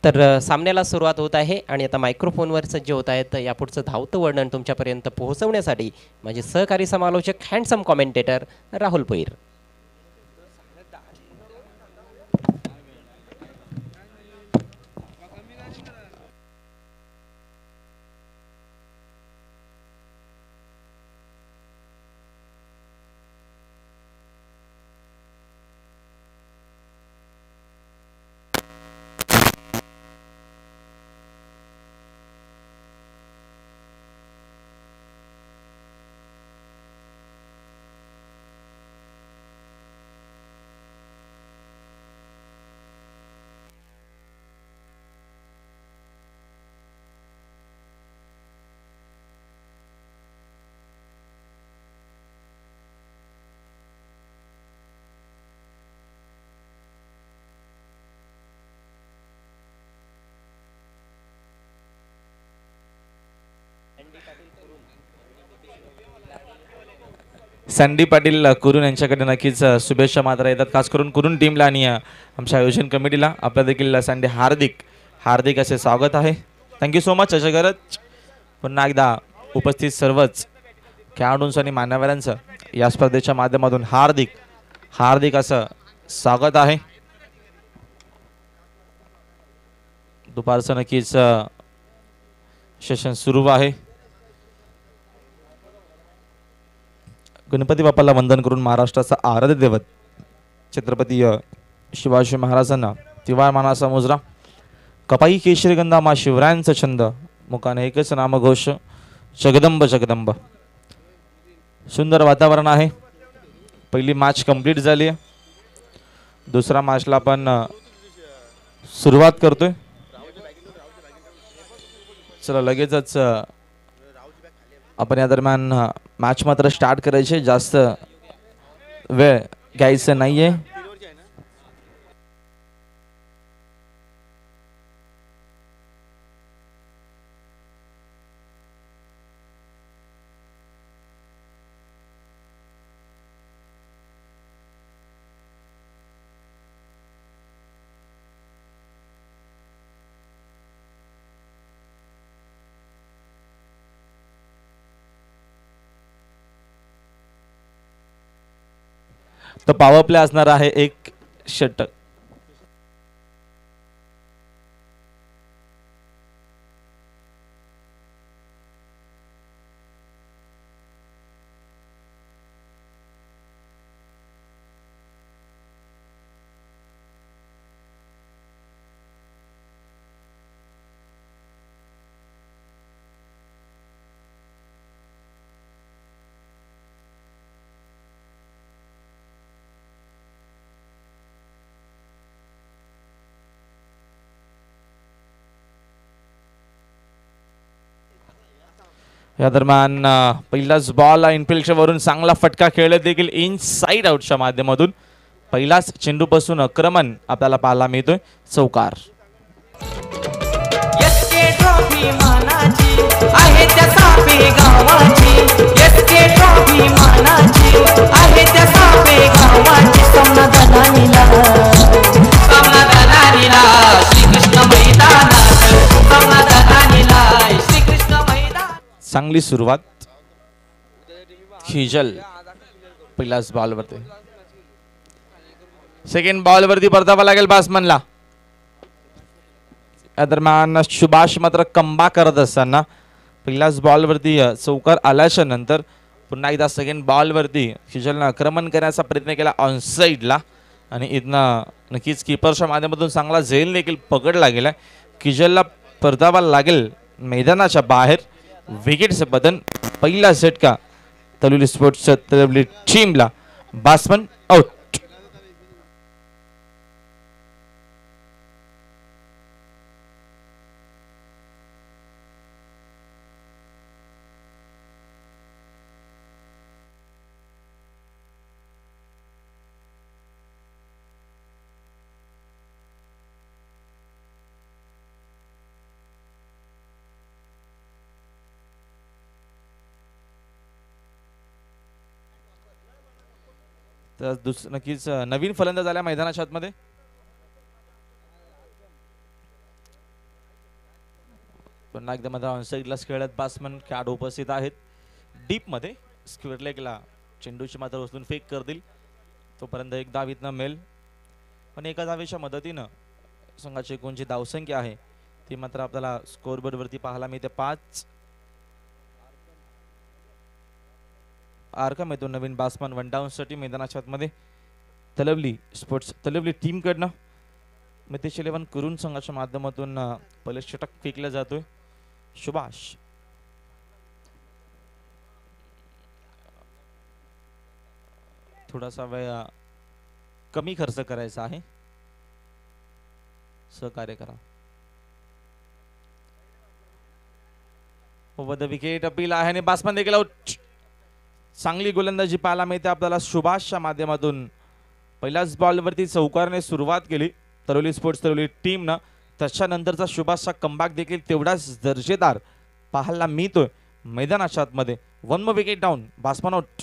तर सामन्याला सुरुवात होत आहे आणि आता मायक्रोफोनवर सज्ज होत आहेत यापुढचं धावतं वर्णन तुमच्यापर्यंत पोहोचवण्यासाठी माझे सहकारी समालोचक हँडसम कॉमेंटेटर राहुल पैर. सँडी पाटील कुरुन यांच्याकडे नक्कीच शुभेच्छा मात्र येतात, खास करून कुरुन टीमला आणि आमच्या आयोजन कमिटीला. आपल्या देखील सँडी हार्दिक असे स्वागत आहे. Thank you so much. अशा करत पुन्हा एकदा उपस्थित सर्वच खेळाडूंचं आणि मान्यवरांचं या स्पर्धेच्या माध्यमातून हार्दिक असं स्वागत आहे. दुपारचं नक्कीच सेशन सुरू आहे. गणपती बाप्पाला वंदन करून महाराष्ट्राचा आराध्य दैवत छत्रपती शिवाजी महाराजांना तिवार मानाचा मुजरा. कपाई केशरी गंधा मा शिवरायांचा छंद, मुखाने एकच नामघोष जगदंब जगदंब. सुंदर वातावरण आहे. पहिली मॅच कंप्लीट झाली आहे. दुसरा मॅचला आपण सुरुवात करतोय. चला लगेचच आपण या दरम्यान मॅच मात्र स्टार्ट करायचे, जास्त वेळ घ्यायचं नाहीये. तर पॉवर प्ले असणार आहे एक षटक. या दरम्यान पहिलाच बॉल इनफिल्डच्या वरून चांगला फटका खेळला देखील इनसाइड आउटच्या माध्यमातून. पहिलाच चेंडूपासून आक्रमण आपल्याला पाहायला मिळतोय. चौकार. चांगली सुरुवात. खिजल पहिलाच बॉल वरती. सेकंड बॉल वरती परतावा लागेल बॅट्समनला. या दरम्यान सुभाष मात्र कंबा करत असताना पहिल्याच बॉल वरती चौकार आल्याच्या नंतर पुन्हा एकदा सेकंड बॉल वरती खिजलनं आक्रमण करण्याचा प्रयत्न केला ऑन साइडला आणि इथनं नक्कीच कीपरच्या माध्यमातून चांगला झेल देखील पकडला गेला. खिजलला परतावा लागेल मैदानाच्या बाहेर. विकेटचं बदन. पहिला झटका तलुली स्पोर्ट्सच्या तलुली टीमला. Batsman out. तर नक्कीच नवीन फलंदाज आल्या मैदानाच्या आतमध्ये. पुन्हा एकदा मात्र ऑनसाईडलाच खेळत बॅट्समन खेळाडू उपस्थित आहेत. डीपमध्ये स्क्वेअर लेगला चेंडूची मात्र उचलून फेक करतील. तोपर्यंत एक धाव इथनं मिळेल. पण एका धावेच्या मदतीनं संघाची एकूण जी धावसंख्या आहे ती मात्र आपल्याला स्कोअरबोर्डवरती पाहायला मिळते 5. आरकम येतो नवीन बॅट्समन वन डाऊनसाठी मैदानाच्या आतमध्ये. तलवली टीमकडनं मितेश 11 करून संघाच्या माध्यमातून पहिलं षटक फेकलं जातोय. सुभाष थोडासा वेळ कमी खर्च करायचा आहे. सहकार्य करा. ओव्हर द विकेट अपील आहे आणि बॅट्समन देखील आउट. चांगली गोलंदाजी पाहायला मिळते आपल्याला सुभाषच्या माध्यमातून. पहिल्याच बॉलवरती चौकारने सुरुवात केली तरोली स्पोर्ट्स तरोली टीमनं. त्याच्यानंतरचा सुभाषचा कमबॅक देखील तेवढाच दर्जेदार पाहायला मिळतोय मैदानाच्या आतमध्ये. 1 more wicket down. Batsman out.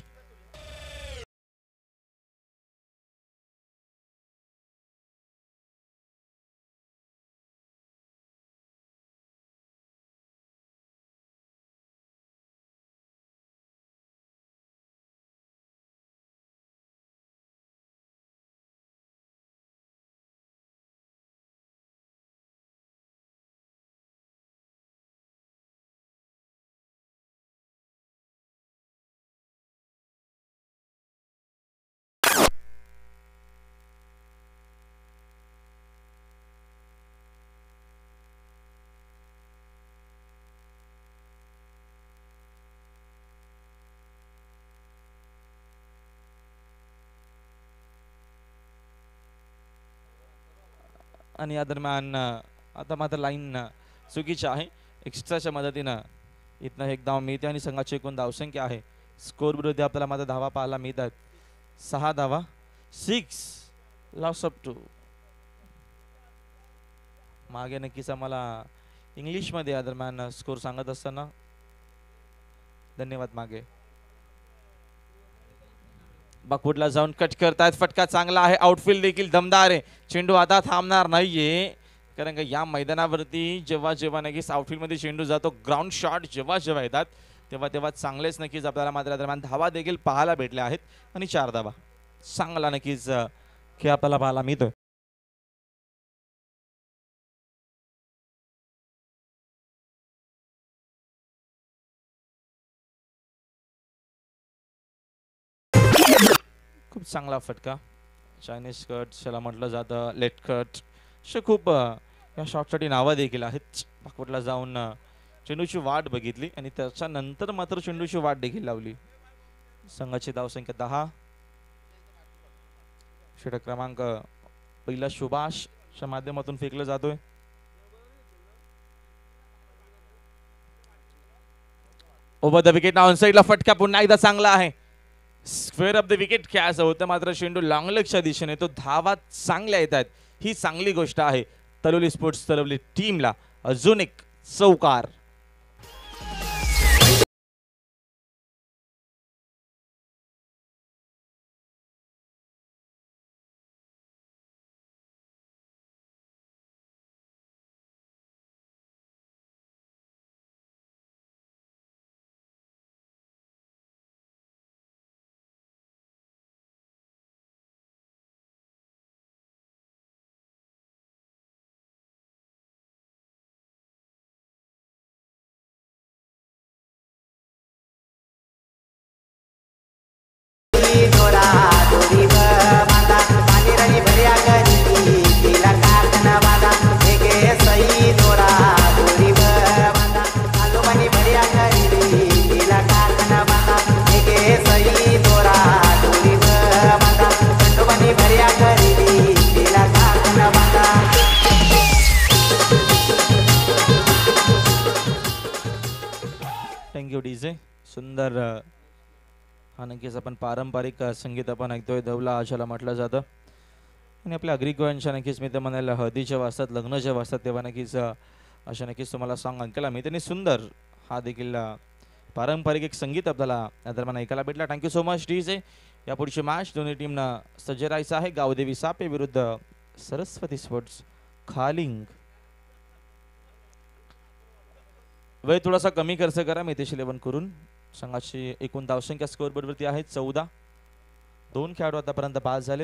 आणि या दरम्यान आता मात्र लाईन चुकीची आहे. एक्स्ट्राच्या मदतीनं इथनं एक धाव मिळते आणि संघाची एकूण धावसंख्या आहे स्कोर विरुद्ध आपल्याला मात्र धावा पाहायला मिळतात. 6 धावा. 6 लॉस अप टू. मागे नक्कीच आम्हाला इंग्लिशमध्ये या दरम्यान स्कोर सांगत असताना धन्यवाद मागे. बकवुडला जाऊन कट करतायत. फटका चांगला आहे. आउटफील्ड देखील दमदार आहे. चेंडू आता थांबणार नाहीये कारण का या मैदानावरती जेव्हा नक्कीच आउटफील्डमध्ये चेंडू जातो ग्राउंड शॉट जेव्हा येतात तेव्हा चांगलेच नक्कीच आपल्याला मात्र दरम्यान धावा देखील पाहायला भेटल्या आहेत आणि 4 धावा. चांगला नक्कीच खेळ आपल्याला पाहायला मिळतोय. खूप चांगला फटका. चायनीज कट ज्याला म्हटलं जातं, लेट कट असे खूप या शॉटसाठी नावं देखील आहेत. बॅकवर्डला जाऊन चेंडूची वाट बघितली आणि त्याच्यानंतर मात्र चेंडूची वाट देखील लावली. संघाची धावसंख्या 10. षटक क्रमांक पहिला सुभाषच्या माध्यमातून फेकलं जातोय. ओव्हर द विकेट ऑन साईडला फटका पुन्हा एकदा चांगला आहे. स्क्वेअर ऑफ द विकेट खेळायचं होतं मात्र चेंडू लॉंग लेगच्या दिशेने तो धावा चांगल्या येत आहेत. ही चांगली गोष्ट आहे तलोली स्पोर्ट्स तलोली टीमला. अजून एक चौकार. Thank you DJ. सुंदर हा नक्कीच आपण पारंपरिक संगीत आपण ऐकतोय. दौला आशाला म्हटलं जातं आणि आपल्या अग्रिकोयांच्या नक्कीच मी तर म्हणायला हळदीच्या वाजतात लग्न जेव्हा वाजतात तेव्हा नक्कीच अशा नक्कीच तुम्हाला सॉंग ऐकायला मिळते आणि सुंदर हा देखील पारंपरिक एक संगीत आपल्याला या दरम्यान ऐकायला भेटला. Thank you so much DJ. या पुढची मॅच दोन्ही टीमनं सज्ज राहायचं आहे. गावदेवी सापे विरुद्ध सरस्वती स्पोर्ट्स खालिंग. वेळ थोडासा कमी खर्च करा मितेश 11 करून. संघाची एकूण धावसंख्या स्कोअरबोर्डवरती आहे 14. 2 खेळाडू आतापर्यंत बाद झालेत.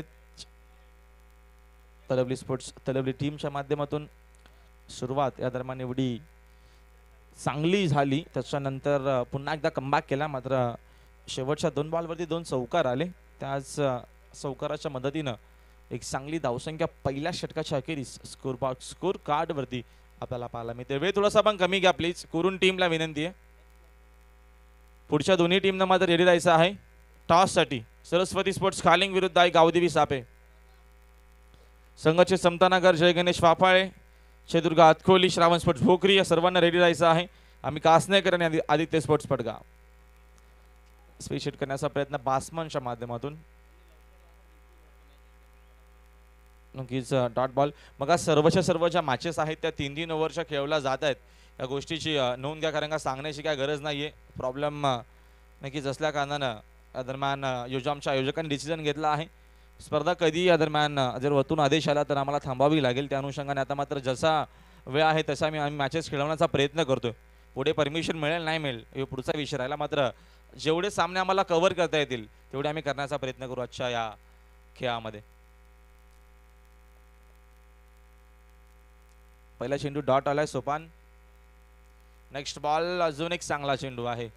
तलवली स्पोर्ट्स तलवली टीमच्या माध्यमातून सुरुवात या दरम्यान एवढी चांगली झाली, त्याच्यानंतर पुन्हा एकदा कमबॅक केला. मात्र शेवटच्या 2 बॉलवरती 2 चौकार आले. त्याच चौकाराच्या मदतीनं एक चांगली धावसंख्या पहिल्या षटकाच्या अखेरीस स्कोर कार्डवरती आपल्याला पाहायला मिळते. वेळ थोडासा पण कमी घ्या प्लीज, करून टीमला विनंती आहे. पुढच्या दोन्ही टीमनं मात्र रेडी राहायचं आहे टॉससाठी. सरस्वती स्पोर्ट्स खालिंग विरुद्ध आहे गावदेवी सापे. संघाचे समतानगर जय गणेश वाफाळे, शेदुर्ग अतकोली, श्रावण स्पोर्ट्स भोकरी या सर्वांना रेडी राहायचं आहे. आम्ही कासनेकर आणि आदित्य स्पोर्ट्स पडगाव स्पेशल करण्याचा प्रयत्न बासमनच्या माध्यमातून. नक्कीच डॉट बॉल. मग सर्वच्या सर्व ज्या मॅचेस आहेत त्या 3-3 ओव्हरच्या खेळवल्या जात आहेत, या गोष्टीची नोंद घ्या, कारण का सांगण्याची काय गरज नाही आहे. प्रॉब्लेम नक्कीच असल्या कारणानं या दरम्यान आमच्या आयोजकांनी डिसिजन घेतला आहे स्पर्धा कधी या दरम्यान जर वरतून आदेश आला तर आम्हाला थांबावी लागेल. त्या अनुषंगाने आता मात्र जसा वेळ आहे तसा आम्ही मॅचेस खेळवण्याचा प्रयत्न करतोय. पुढे परमिशन मिळेल नाही मिळेल हे पुढचा विषय राहिला. मात्र जेवढे सामने आम्हाला कव्हर करता येतील तेवढे आम्ही करण्याचा प्रयत्न करू आजच्या या खेळामध्ये. पहिला चेंडू डॉट आलाय सोपान. नेक्स्ट बॉल अजून एक चांगला चेंडू आहे.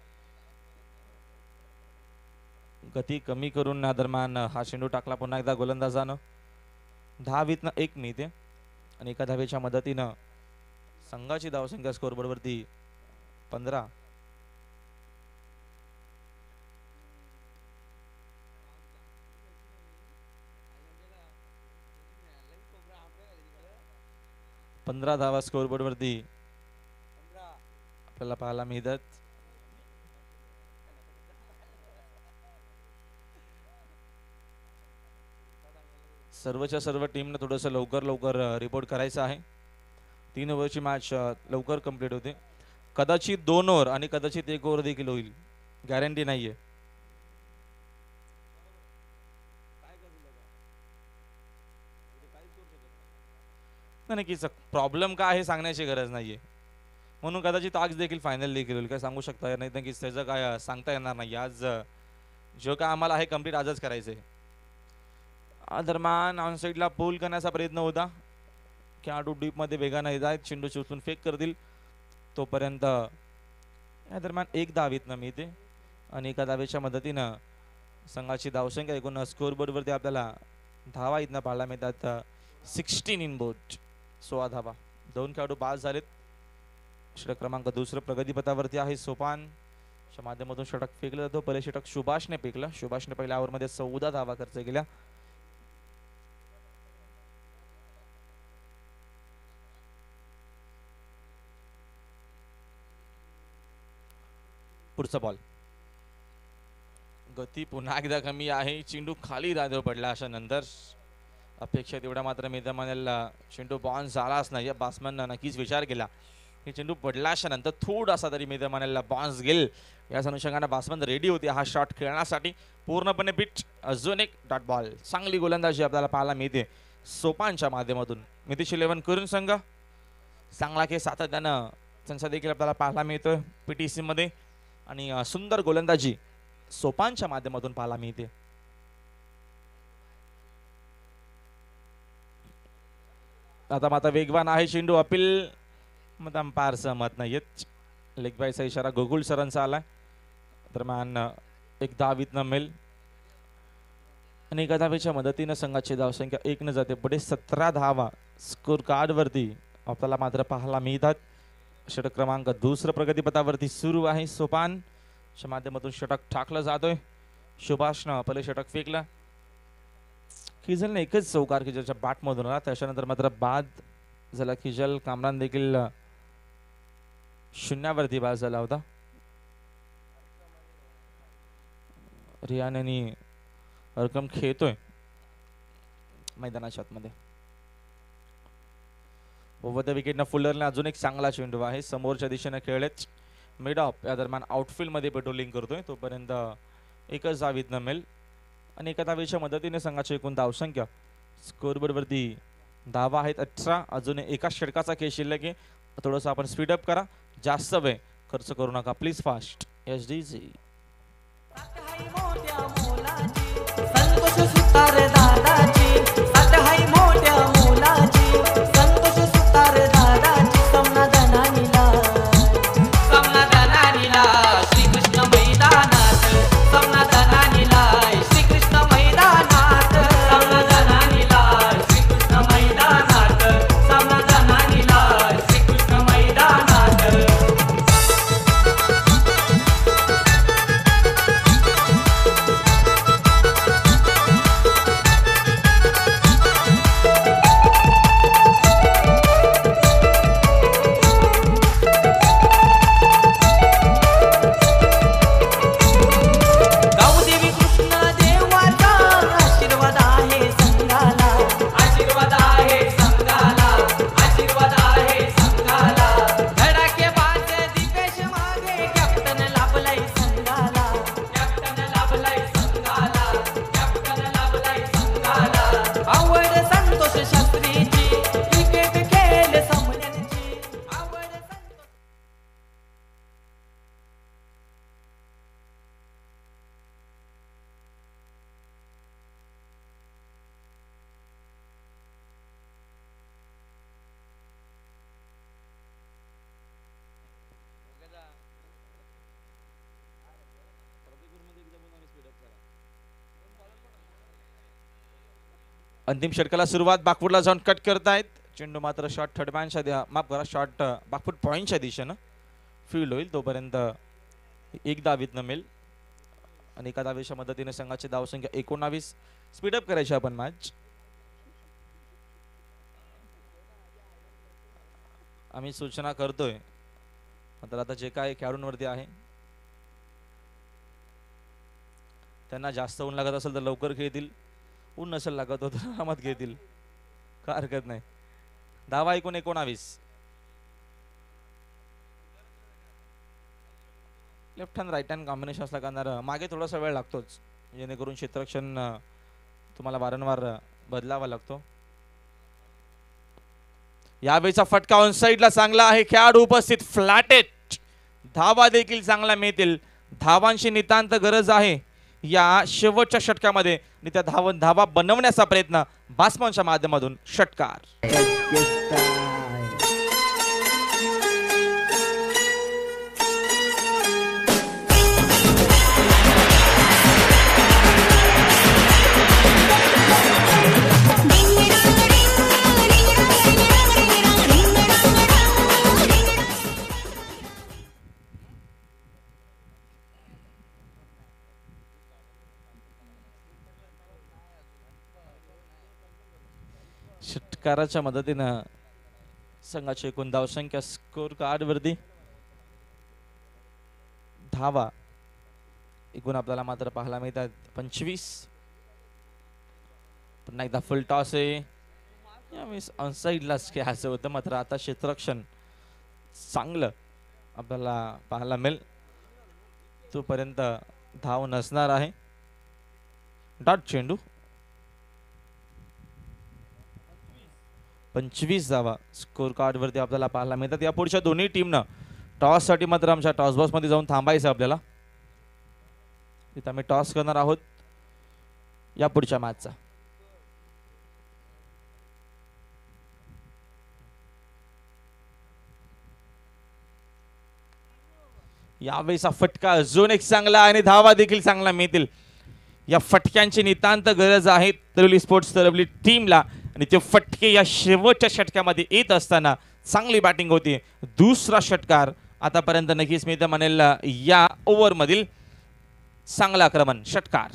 गती कमी करून या दरम्यान हा चेंडू टाकला पुन्हा एकदा गोलंदाजानं. 10 1 मिळते आणि एका धावेच्या मदतीनं संघाची धावसंख्या स्कोअरबोर्डवरती 15. धावा स्कोअरबोर्डवरती आपल्याला पाहायला मिळतात. सर्वच्या सर्व टीमनं थोडंसं लवकर रिपोर्ट करायचं आहे. 3 ओव्हरची मॅच लवकर कंप्लीट होते. कदाचित 2 ओव्हर आणि कदाचित 1 ओव्हर देखील होईल, गॅरंटी नाहीये. नक्कीच प्रॉब्लेम काय आहे सांगण्याची गरज नाहीये, म्हणून कदाचित आज देखील फायनल देखील होईल, काय सांगू शकता नाही. नक्कीच त्याचं काय सांगता येणार नाही. आज जो काय आम्हाला आहे कम्प्लीट आजच करायचंय. दरम्यान ऑन साईडला पूल करण्याचा प्रयत्न होता. खेळाडू डीपमध्ये वेगानं येत आहेत, चेंडू चुचून फेक करतील. तोपर्यंत या दरम्यान 1 धावीतनं मिळते आणि एका धावेच्या मदतीनं संघाची धावसंख्या एकूण स्कोअरबोर्डवरती आपल्याला धावा इथनं पाहायला मिळतात. 16 इन बोर्ड 16 धावा. 2 खेळाडू बाद झालेत. षटक क्रमांक 2 प्रगतीपथावरती आहे. सोपानच्या माध्यमातून षटक फेकलं जातो. पहिले षटक सुभाषने फेकलं. सुभाषने पहिल्या ओव्हरमध्ये 14 धावा खर्च केल्या. पुढचा बॉल. गती पुन्हा एकदा कमी आहे. चेंडू खाली राजवर पडला. अशा नंतर अपेक्षा तेवढा मात्र मित्रमंडळाला चेंडू बाउन्स झालाच नाही. बॅट्समॅननं नक्कीच विचार केला की चेंडू पडल्याच्या नंतर थोडासा तरी मित्रमंडळाला बाउन्स घेईल. याच अनुषंगाने बॅट्समॅन रेडी होते हा शॉट खेळण्यासाठी. पूर्णपणे पिच. अजून एक डॉट बॉल. चांगली गोलंदाजी आपल्याला पाहायला मिळते सोपानच्या माध्यमातून. मितेश 11 करून संघ चांगला खेळ सातत्यानं त्यांचा देखील आपल्याला पाहायला मिळतोय PTC मध्ये आणि सुंदर गोलंदाजी सोपानच्या माध्यमातून पाहायला मिळते. आता मात्र वेगवान आहे चेंडू. अपील मग अंपायर सहमत नाहीयेत. लेग बायचा इशारा गोकुळ सरांचा आलाय. दरम्यान 1 धावीतनं मिळेल आणि एका धावेच्या मदतीनं संघाची धावसंख्या 1 न जाते पुढे 17 धावा स्कोर कार्डवरती आपल्याला मात्र पाहायला मिळतात. षटक क्रमांक 2 प्रगतीपथावरती सुरू आहे. सोपानच्या माध्यमातून षटक टाकलं जातोय. सुभाषनं पहिले षटक फेकलं. खिजलने एकच चौकार खिजलच्या बॅटमधून आला. त्याच्यानंतर मात्र बाद झाला. खिजल कामरान देखील 0वरती बाद झाला होता. रियान यांनी रक्कम खेळतोय मैदानाच्या आतमध्ये. ओव्हर द विकेटनं फुलरने अजून एक चांगला चेंडू आहे. समोरच्या दिशेने खेळलेच मिड ऑफ या दरम्यान आउटफील्ड मध्ये पेट्रोलिंग करतोय. तोपर्यंत एकच धावीतनं मिळेल आणि एका धावेच्या मदतीने संघाची एकूण धावसंख्या स्कोअरबोर्डवरती धावा आहेत 18. अजून एका षटकाचा खेळ शिल्लक आहे. थोडंसं आपण स्पीडअप करा. जास्त वेळ खर्च करू नका please fast SDG. Santosh Sutar दादाची साथ हाय मोठ्या मुलाची संतोष सुतार दादाची समनादनानीला श्रीकृष्ण मैदानात समनादनानीला श्रीकृष्ण मैदानात समनादनानीला श्रीकृष्ण मैदानात समनादनानीला श्रीकृष्ण मैदानात. गावदेवी कृष्ण देवाचा आशीर्वाद आहे संघाला आशीर्वाद आहे संघाला आशीर्वाद आहे संघाला. धडाके बाज दीपेश मागे कॅप्टन लाभलाय संघाला कॅप्टन लाभलाय संघाला कॅप्टन लाभलाय संघाला. आवड संतोष शास्त्रीची क्रिकेट खेळ सामन्यांची आवड संतोष. अंतिम षटकाला सुरुवात बाकफुटला जाऊन कट करतायत. चेंडू मात्र शॉट थर्ड मॅनच्या माफ करा शॉट बाकफुट पॉईंटच्या दिशेनं फील्ड होईल तोपर्यंत एक धावीत नमेल आणि एका धावेच्या मदतीने संघाची धावसंख्या 19. स्पीडअप करायची आपण मॅच. आम्ही सूचना करतोय मात्र आता जे काय खेळाडूंवरती आहे त्यांना जास्त ऊन लागत असेल तर लवकर खेळतील. ऊन नसेल लागत होतं आरामात घेतील काय हरकत नाही. धावा 19. Left hand right hand combination असला करणार मागे थोडासा वेळ लागतोच जेणेकरून क्षेत्ररक्षण तुम्हाला वारंवार बदलावा लागतो. यावेळीचा फटका ऑन साइडला चांगला आहे. खेळाडू उपस्थित फ्लॅट एट. धावा देखील चांगला मिळतील. धावांची नितांत गरज आहे या शेवटच्या षटकामध्ये आणि त्या धावा बनवण्याचा प्रयत्न बासमनच्या माध्यमातून. षटकार षटकाराच्या मदतीनं संघाची एकूण धावसंख्या स्कोर कार्ड वरती धावा एकूण आपल्याला मात्र पाहायला मिळतात 25. पुन्हा एकदा फुल टॉस आहे. यावेळेस ऑनसाइडलाच खेळायचं होतं मात्र आता क्षेत्ररक्षण चांगलं आपल्याला पाहायला मिळेल. तोपर्यंत धाव नसणार आहे. डॉट चेंडू 25 धावा स्कोर कार्ड वरती आपल्याला पाहायला मिळतात. या पुढच्या दोन्ही टीमनं टॉस साठी मात्र आमच्या टॉस बॉक्स मध्ये जाऊन थांबायचं आपल्याला. इथं आम्ही टॉस करणार आहोत या पुढच्या मॅचचा. यावेळीचा फटका अजून एक चांगला आणि धावा देखील चांगला मिळतील. या फटक्यांची नितांत गरज आहे तरवली स्पोर्ट्स तरवली टीमला आणि ते फटके या शेवटच्या षटकामध्ये येत असताना चांगली बॅटिंग होती. दुसरा षटकार आतापर्यंत नक्कीच मी तर म्हणेल या ओव्हर मधील चांगला आक्रमण. षटकार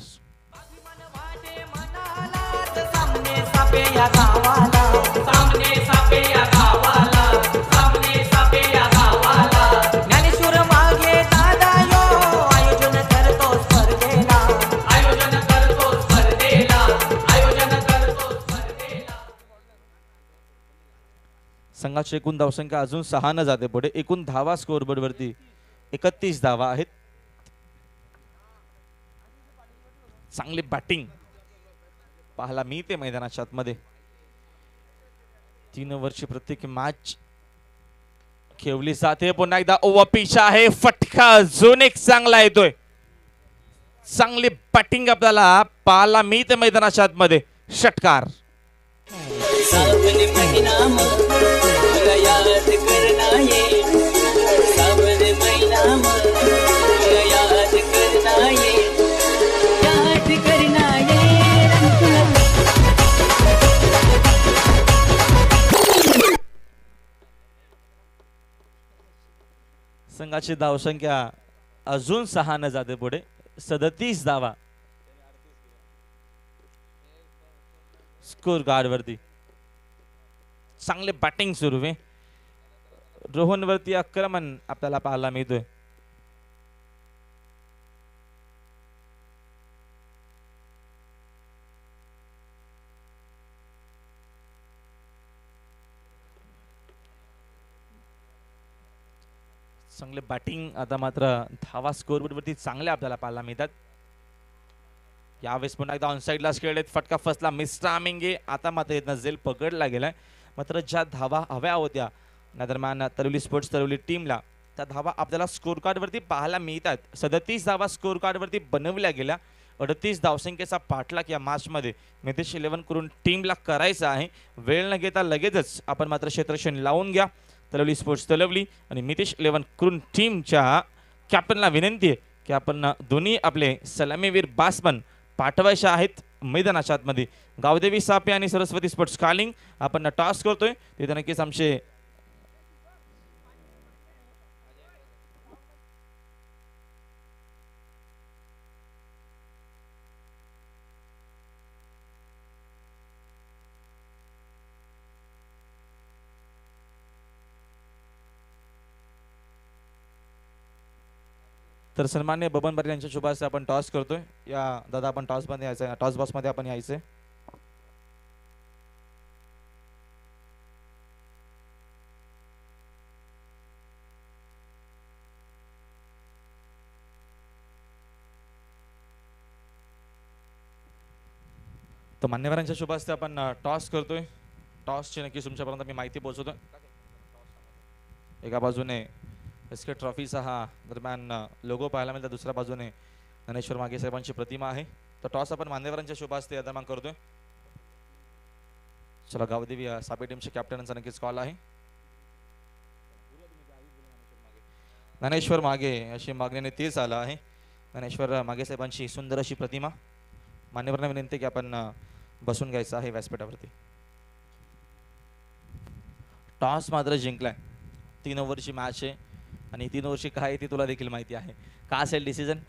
संघाची एकूण धावसंख्या अजून 6 न जाते पुढे. एकूण धावा स्कोअरबोर्ड वरती 31 धावा आहेत. चांगली बॅटिंग पाहायला मिळते मैदानाच्या आतमध्ये. 3 ओव्हरची प्रत्येक मॅच खेवली जाते पुन्हा एकदा ओव्हर पिच आहे, फटका अजून एक चांगला येतोय. चांगली बॅटिंग आपल्याला पाहायला मिळते मैदानाच्या आतमध्ये. षटकार. सावन महीना तुला याद करना ये, सावन महीना तुला याद करना ये, याद करना ये रंग तुला. संघाची धावसंख्या अजून 6 न जाते पुढे. 37 धावा स्कोर कार्ड वरती. चांगले बॅटिंग सुरू आहे. रोहन वरती आक्रमण आपल्याला पाहायला मिळतोय. चांगले बॅटिंग आता मात्र धावा स्कोर वरती चांगले आपल्याला पाहायला मिळतात. यावेळेस पुन्हा एकदा ऑन साईडला खेळलेत. फटका फसला. मिस टायमिंग आहे. आता मात्र इथनं झेल पकडला गेलाय. मात्र ज्या धावा हव्या होत्या या दरम्यान तलवली स्पोर्ट्स तलवली टीमला, त्या धावा आपल्याला स्कोर कार्ड वरती पाहायला मिळतात. 37 धावा स्कोर कार्ड वरती बनवल्या गेल्या. 38 धावसंख्येचा पाठलाग या मॅचमध्ये मितेश 11 करून टीमला करायचा आहे. वेळ न घेता लगेचच आपण मात्र क्षेत्ररक्षण लावून घ्या. तलवली स्पोर्ट्स तलवली आणि मितेश 11 करून टीमच्या कॅप्टनला विनंती आहे की आपण दोन्ही आपले सलामीवीर बासपन पाठवायचे आहेत मैदानाच्या आतमध्ये. गावदेवी सापे आणि सरस्वती स्पोर्ट्स कालिंग आपण टॉस करतोय. तिथे नक्कीच आमचे तर सन्मान्य बबन पाटील यांच्या शुभ हस्ते आपण टॉस करतोय. या दादा आपण टॉस मध्ये यायचं, टॉस बॉक्स मध्ये आपण यायचंय. तर मान्यवरांच्या शुभ हस्ते आपण टॉस करतोय. टॉसची नक्की तुमच्यापर्यंत मी माहिती पोहोचवतोय. एका बाजूने एसके ट्रॉफीचा हा दरम्यान लोगो पाहायला मिळतो. दुसऱ्या बाजूने ज्ञानेश्वर मागे साहेबांची प्रतिमा आहे. तर टॉस आपण मान्यवरांच्या शुभ हस्ते या दरम्यान करतोय. चला गावदेवी सापे टीमच्या कॅप्टनचा नक्कीच कॉल आहे. ज्ञानेश्वर मागे अशी मागणीने तेच आला आहे. ज्ञानेश्वर मागे साहेबांची सुंदर अशी प्रतिमा. मान्यवरांना विनंती की आपण बसून घ्यायचं आहे व्यासपीठावरती. टॉस मात्र जिंकलाय. 3 ओव्हरची मॅच आहे आणि 3 ओव्हरची काय ती तुला देखील माहिती आहे. का असेल डिसिजन?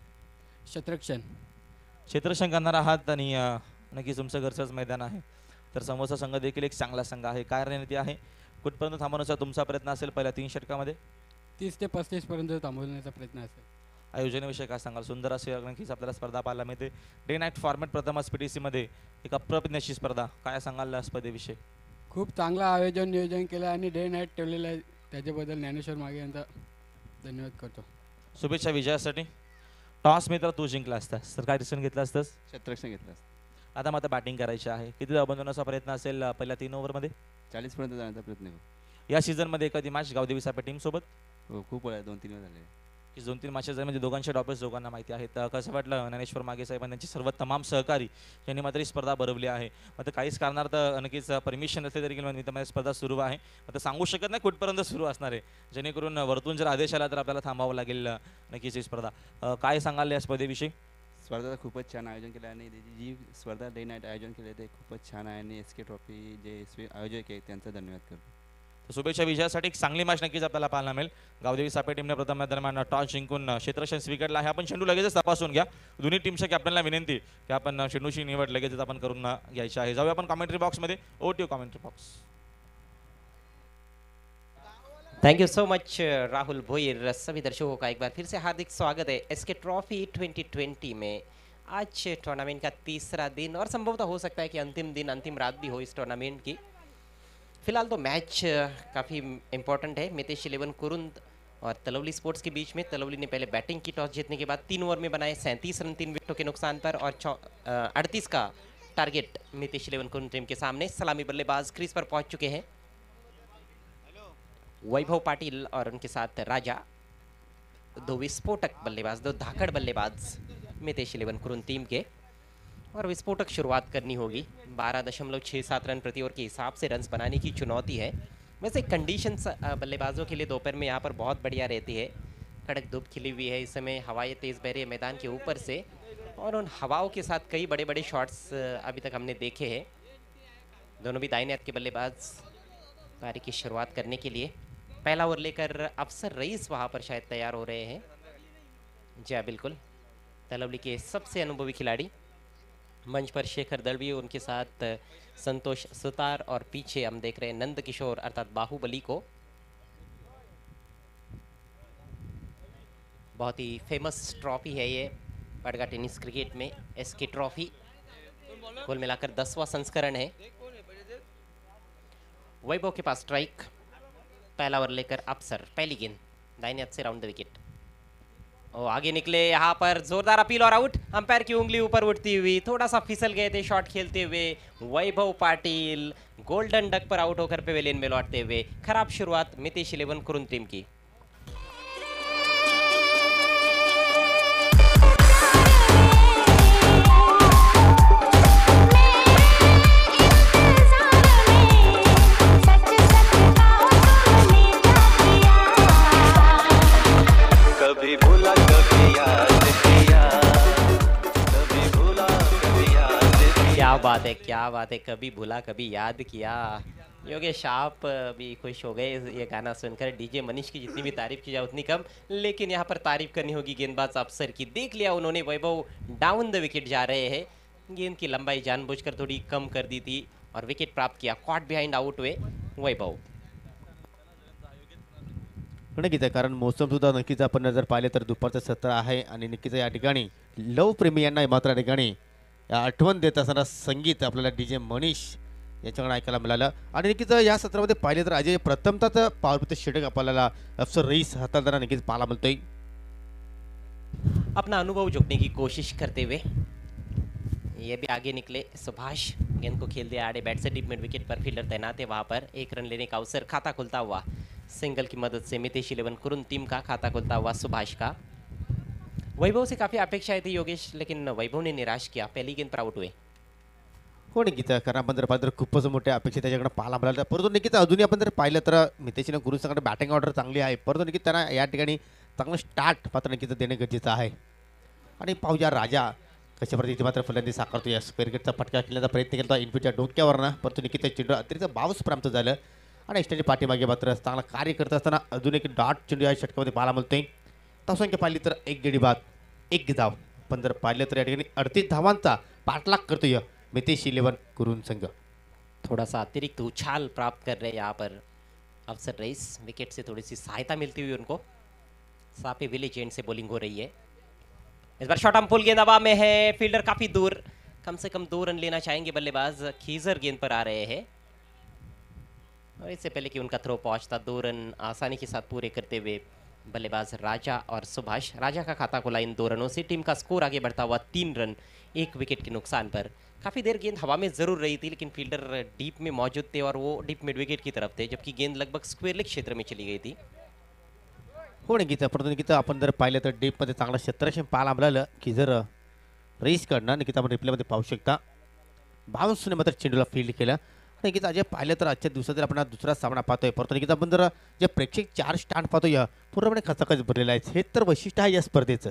क्षेत्ररक्षण करणार आहात आणि नक्कीच तुमचं घरचंच मैदान आहे. तर समोरचा संघ देखील एक चांगला संघ आहे. काय रणनीती आहे? कुठपर्यंत थांबवण्याचा तुमचा प्रयत्न असेल पहिल्या 3 षटकामध्ये? 30 ते 35 पर्यंत थांबवण्याचा प्रयत्न असेल. आयोजनाविषयी काय सांगाल? सुंदर असे नक्कीच आपल्याला स्पर्धा पाहायला मिळते. डे नाईट फॉर्मॅट प्रथमच PTC मध्ये एक अप्रतिम अशी स्पर्धा. काय सांगाल या स्पर्धेविषयी? खूप चांगलं आयोजन नियोजन केलं आणि डे नाईट ठेवलेलं आहे. त्याच्याबद्दल ज्ञानेश्वर मागे यांचा धन्यवाद करतो. शुभेच्छा विजयासाठी. टॉस मित्र तू जिंकला असतास तर काय डिसिजन घेतला असतास? क्षेत्ररक्षण घेतलं. आता मात्र बॅटिंग करायची आहे. किती धावा बनवण्याचा प्रयत्न असेल पहिल्या 3 ओव्हरमध्ये? 40 पर्यंत जाण्याचा प्रयत्न करू. या सीझनमध्ये एखादी मॅच गावदेवी सापे टीम सोबत? हो, खूप वेळा 2-3 वेळा झाले. की 2-3 मॅचेस म्हणजे दोघांचे डॉपर्स दोघांना माहिती आहेत. तर कसं वाटलं ज्ञानेश्वर मागे साहेब आणि त्यांचे सर्व तमाम सहकारी यांनी मात्र ही स्पर्धा भरवली आहे. मात्र काहीच कारणार्थ नक्कीच परमिशन नसले तरी मित्रांमध्ये स्पर्धा सुरू आहे. आता सांगू शकत नाही कुठपर्यंत सुरू असणार आहे, जेणेकरून वरतून जर आदेश आला तर आपल्याला थांबावं लागेल नक्कीच ही स्पर्धा. काय सांगाल या स्पर्धेविषयी? स्पर्धेचं खूपच छान आयोजन केलं आणि त्याची जी स्पर्धा डे नाईट आयोजन केलं ते खूपच छान आहे आणि SK ट्रॉफी जे आयोजक आहे त्यांचा धन्यवाद करतो. शुभेच्छा विजयासाठी. एक चांगली मॅच नक्कीच आपल्याला पाहायला मिळेल. गावदेवी सापे टीमने प्रथम दरम्यान टॉस जिंकून क्षेत्ररक्षण स्वीकारलं आहे. आपण चेंडू लगेचच तपासून घ्या. दोन्ही टीमच्या कॅप्टनला विनंती की आपण चेंडूची निवड लगेचच आपण करून घ्यायची आहे. जाऊया आपण कॉमेंट्री बॉक्समध्ये. ओटीओ commentary box. Thank you so much Rahul Bhoir. सभी दर्शकों का एक बार फिर से हार्दिक स्वागत है SK ट्रॉफी 2020 में. आज टूर्नामेंट का तीसरा दिन और संभवतः हो सकता है कि अंतिम दिन, अंतिम रात भी हो इस टूर्नामेंट की. फिलहाल तो मैच काफ़ी इम्पोर्टेंट है. मितेश 11 कुरुंद और तलवली स्पोर्ट्स के बीच में. तलवली ने पहले बैटिंग की. टॉस जीतने के बाद 3 ओवर में बनाए 37 रन 3 विकेटों के नुकसान पर और 38 का टारगेट मितेश 11 कुरुंद टीम के सामने. सलामी बल्लेबाज क्रीज पर पहुंच चुके हैं. वैभव पाटिल और उनके साथ राजा, दो विस्फोटक बल्लेबाज, दो धाकड़ बल्लेबाज मितेश 11 कुरुन टीम के, और विस्फोटक शुरुआत करनी होगी। 12.67 रन प्रति ओवर के हिसाब से रन्स बनाने की चुनौती है। वैसे कंडीशंस बल्लेबाजों के लिए दोपहर में यहाँ पर बहुत बढ़िया रहती है। कड़क धूप खिली हुई है, इस समय हवाएं तेज बह रही है मैदान के ऊपर से, और उन हवाओं के साथ कई बड़े बड़े शॉट्स अभी तक हमने देखे हैं। दोनों भी दाहिने हाथ के बल्लेबाज पारी की शुरुआत करने के लिए पहला ओवर लेकर अफसर रईस वहाँ पर शायद तैयार हो रहे हैं। जी हाँ, बिल्कुल, तलवली के सबसे अनुभवी खिलाड़ी। मंच पर शेखर दलवी, उनके साथ संतोष सुतार, और पीछे हम देख रहे हैं नंद किशोर अर्थात बाहुबली को। बहुत ही फेमस ट्रॉफी है ये बड़गा टेनिस क्रिकेट में, एसके ट्रॉफी। कुल मिलाकर 10वां संस्करण है। वैभव के पास स्ट्राइक, पहला ओवर लेकर अफसर, पहली गेंद दाहिने हाथ से राउंड द विकेट। ओ आगे निकले, यहाँ पर जोरदार अपील और आउट। अंपायर की उंगली ऊपर उठती हुई, थोड़ा सा फिसल गए थे शॉट खेलते हुए। वैभव पाटिल गोल्डन डक पर आउट होकर पेवेलियन में लौटते हुए। खराब शुरुआत मितेश 11 कुरुन टीम की। कभी भूला कभी याद किया, कभी भूला कभी याद किया। क्या बात है, क्या बात है, कभी भूला कभी याद किया। योगेश आप भी खुश हो गए ये गाना सुनकर। डीजे मनीष की जितनी भी तारीफ की जाए उतनी कम, लेकिन यहाँ पर तारीफ करनी होगी गेंदबाज अफसर की। देख लिया उन्होंने, वैभव डाउन द विकेट जा रहे हैं। गेंद की लंबाई जानबूझकर थोड़ी कम कर दी थी और विकेट प्राप्त किया। कॉट बिहाइंड आउट हुए वैभव। नक्कीच आहे, कारण मोसम सुद्धा नक्कीच आपण जर पाहिले तर दुपारचं सत्र आहे आणि नक्कीच या ठिकाणी लव प्रेमी यांना मात्र या ठिकाणी आठवण देत असताना संगीत आपल्याला डीजे मनीष याच्याकडे ऐकायला मिळालं. आणि नक्कीच या सत्रामध्ये पाहिले तर अजय प्रथमतः पॉवरचे षटक आपल्याला अफसर रईस हाताळताना नक्कीच पाहायला मिळतोय. अपना अनुभव जोड़ने की कोशिश करते हुए ये भी आगे निकले सुभाष। गेंद को खेल दिया आड़े बैट से डीप मिड विकेट पर। फील्डर तैनात है वहाँ पर। एक रन लेने का अवसर, खाता खुलता हुआ सिंगल की मदद से मितेश 11 कुरुन टीम का खाता खुलता हुआ सुभाष का। वैभव से काफ़ी अपेक्षाएं थी योगेश, लेकिन वैभव ने निराश किया। पहली गेंद पर आउट हुए. हो नक्कीच, कारण आपण जर पाहिलं तर खूपच मोठ्या अपेक्षा त्याच्याकडे पाहायला मिळाल्या. परंतु नक्कीच अजूनही आपण जर पाहिलं तर मितेशने गुरुसांकडे बॅटिंग ऑर्डर चांगली आहे, परंतु नक्कीच त्यांना या ठिकाणी चांगलं स्टार्ट मात्र नक्कीच देणे गरजेचं आहे. आणि पाहूया राजा कशा प्रकारे मात्र फलंदाजी साकारतो. या स्क्वेअरगेटचा फटका खेळण्याचा प्रयत्न केला इनपुटच्या डोक्यावरनं, परंतु नक्कीच त्या चेंडू अतिरिक्त बाउन्स प्राप्त झालं आणि एक्स्ट्राच्या पाठीमागे मात्र चांगला कार्य करत असताना अजून एक डॉट चेंडू या षटकामध्ये पाहायला मिळतोय. धावसंख्या पाहिली तर एक गडी बाद एक धाव, पण जर पाहिलं तर या ठिकाणी 38 धावांचा पाठलाग करतोय मितेश 11 कुरुन संघ. थोड़ा सा अतिरिक्त उछाल प्राप्त कर रहे हैं यहाँ पर अफसर रईस. विकेट से थोड़ी सी सहायता मिलती हुई उनको. सापे विलेज एंड से बॉलिंग हो रही है. इस बार शॉर्ट आर्म पुल गेंद हवा में है. फील्डर काफी दूर, कम से कम 2 रन लेना चाहेंगे बल्लेबाज. खीजर गेंद पर आ रहे हैं और इससे पहले कि उनका थ्रो पहुंचता 2 रन आसानी के साथ पूरे करते हुए बल्लेबाज राजा और सुभाष. राजा का खाता खुला इन 2 रनों से. टीम का स्कोर आगे बढ़ता हुआ 3 रन 1 विकेट के नुकसान पर. काफ़ी देर गेंद हवा में ज़रूर रही थी, लेकिन फील्डर डीप में मौजूद थे और वो डीप मिड विकेट की तरफ थे, जबकि गेंद लगभग स्क्वेयर लेग क्षेत्र में चली गई थी. हो नक्कीच, परंतु नक्कीच आपण जर पाहिलं तर डीपमध्ये चांगला क्षेत्ररक्षण पाहायला मिळालं की जर रईसकडनं नक्कीच आपण रिप्लेमध्ये पाहू शकता. बाउन्सने मात्र चेंडूला फील्ड केलं. नक्कीच अजय पाहिलं तर आजच्या दिवसात आपण दुसरा सामना पाहतोय, परंतु नक्कीच आपण जर जे प्रेक्षक 4 स्टँड पाहतोय पूर्णपणे खचाखच भरलेला आहे. हे तर वैशिष्ट्य आहे या स्पर्धेचं.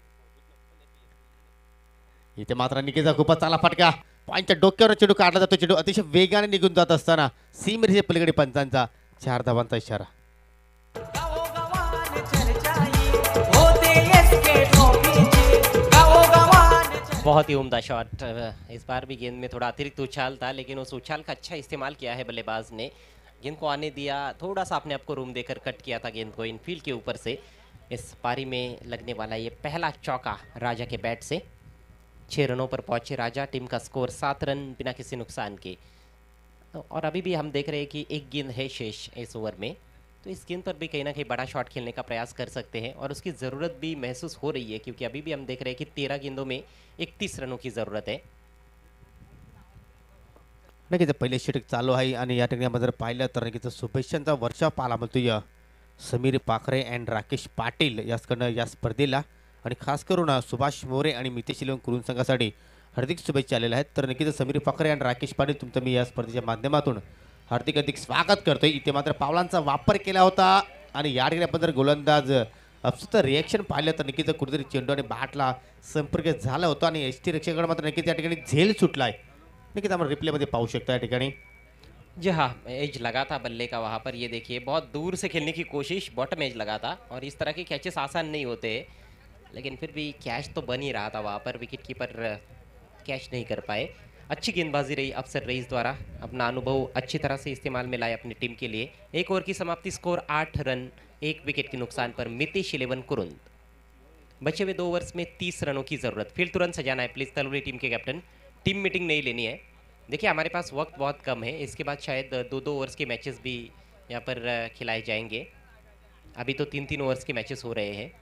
इथे मात्र निकेचा खूपच चांगला फटका. पॉईंटच्या डोक्यावर चेंडू काढला जातो. चेंडू अतिशय वेगाने निघून जात असताना सीमेरेषे पलीकडे पंचांचा 4 धावांचा इशारा. गावोगावान चर्चाई होते एसके ट्रॉफीची. गावोगावान बहुत ही उम्दा शॉट. इस बार भी गेंद में थोड़ा अतिरिक्त उछाल था, लेकिन उस उछाल का अच्छा इस्तेमाल किया है बल्लेबाज ने. गेंद को आने दिया, थोड़ा सा अपने आप को रूम देकर कट किया था गेंद को इनफील्ड के ऊपर से. इस पारी में लगने वाला ये पहला चौका राजा के बैट से. 6 रनों पर पहुंचे राजा. टीम का स्कोर 7 रन बिना किसी नुकसान के. और अभी भी हम देख रहे हैं कि एक गेंद है शेष इस ओवर में, तो इस गेंद पर भी कहीं ना कहीं बड़ा शॉट खेलने का प्रयास कर सकते हैं और उसकी ज़रूरत भी महसूस हो रही है, क्योंकि अभी भी हम देख रहे हैं कि 13 गेंदों में 31 रनों की ज़रूरत है. नक्कीच पहिले षटक चालू आहे आणि या ठिकाणी आपण जर पाहिलं तर नक्कीच शुभेच्छांचा वर्षाव पाहायला मिळतोय समीर पाखरे अँड राकेश पाटील याचकडनं या स्पर्धेला आणि खास करून सुभाष मोरे आणि मितेश इलेवन कुरुन संघासाठी हार्दिक शुभेच्छा आलेल्या आहेत. तर नक्कीच समीर पाखरे आणि राकेश पाटील तुमचं मी या स्पर्धेच्या माध्यमातून हार्दिक स्वागत करतोय. इथे मात्र पावलांचा वापर केला होता आणि या ठिकाणी आपण जर गोलंदाज अफसूचं रिॲक्शन पाहिलं तर नक्कीच कुठेतरी चेंडू आणि बॅटला संपर्क झाला होता आणि एस टी रक्षकांना मात्र नक्कीच या ठिकाणी झेल सुटलाय. नक्कीच आपण रिप्लेमध्ये पाहू शकता या ठिकाणी. जी हाँ, एज लगा था बल्ले का वहाँ पर, ये देखिए बहुत दूर से खेलने की कोशिश, बॉटम एज लगा था और इस तरह के कैचेस आसान नहीं होते, लेकिन फिर भी कैच तो बन ही रहा था वहाँ पर, विकेट कीपर कैच नहीं कर पाए. अच्छी गेंदबाजी रही अफसर रईस द्वारा, अपना अनुभव अच्छी तरह से इस्तेमाल में लाए अपनी टीम के लिए. एक ओवर की समाप्ति, स्कोर 8 रन 1 विकेट के नुकसान पर मितेश इलेवन कुरुंद. बचे हुए 2 ओवर्स में 30 रनों की ज़रूरत. फिर तुरंत सजाना है प्लीज़ तलवरी टीम के कैप्टन. टीम मीटिंग नहीं लेनी है. देखिए हमारे पास वक्त बहुत कम है, इसके बाद शायद 2-2 ओवर्स के मैचेस भी यहाँ पर खिलाए जाएंगे. अभी तो 3-3 ओवर्स के मैचेस हो रहे हैं.